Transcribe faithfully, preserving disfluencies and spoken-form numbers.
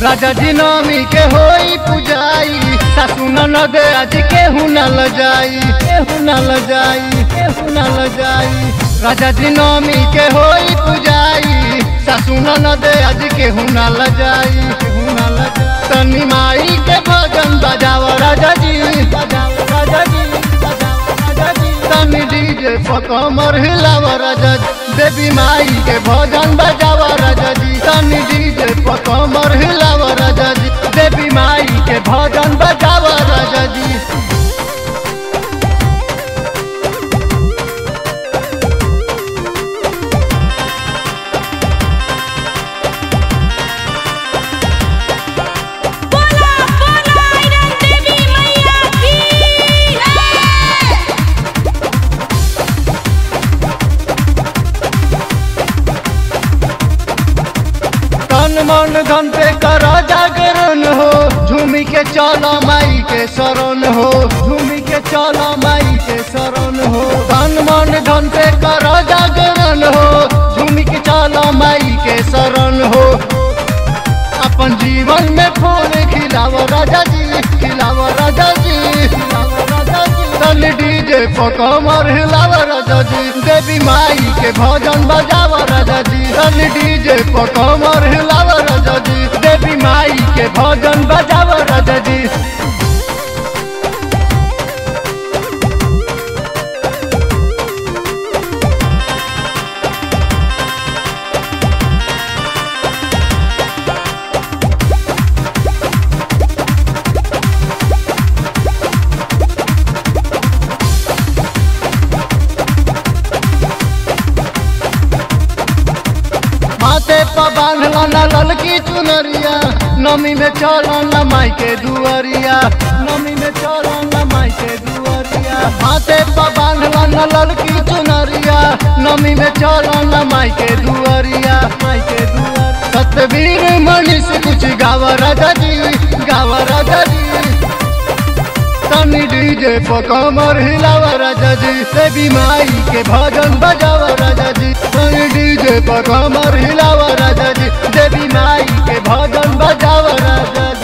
राजा जी नवमी के होई पुजाई, सासू ननद आज केहू न ल जाई, केहू न ल जाई, केहू न ल जाई। राजा जी नवमी के होई पुजाई, सासू ननद आज केहू न ल जाई, केहू न ल जाई। तनी माई के भजन बजाव राजा जी, बजाव राजा जी, बजाव राजा जी। तनी डीजे पर कमर हिलाव राजा जी, देवी माई के भजन बजाव राजा जी। तनी डीजे पर कमर हिलाव राजा जी, देवी माई के भजन बजाव राजा जी। मन धन पे कर जागरण हो, झूमी के चलो माई के शरण हो, झूमी के चलो माई के शरण हो। तन मन धन पे कर जागरण हो, झूमी के चलो माई के शरण हो। अपन जीवन में फूल खिलाव राजा जी, खिलाव राजा जी, खिलाव राजा जी। तन डीजे पर कमर हिलाव राजा जी, देवी माई के भजन बजाव राजा जी। तन डीजे पर कमर हिलाव राजा जी, देवी माई के भजन बजाव राजा जी। माथे पर बांधल न ललकी चुनरिया, नमी में चलो न माई के दुआरिया, नमी में चलो न माई के दुआरिया। माथे पर बांधल न ललकी चुनरिया, नमी में चलो न माई के दुआरिया, माई के दुआरिया। सतवीर मनीष कुछ गाव राजा जी, गाव राजा जी। तनी डीजे पर कमर हिलाव राजा जी, देवी माई के भजन बजाव राजा जी। तनी डीजे पर कमर हिलाव राजा जी, देवी माई के भजन बजाव राजा जी।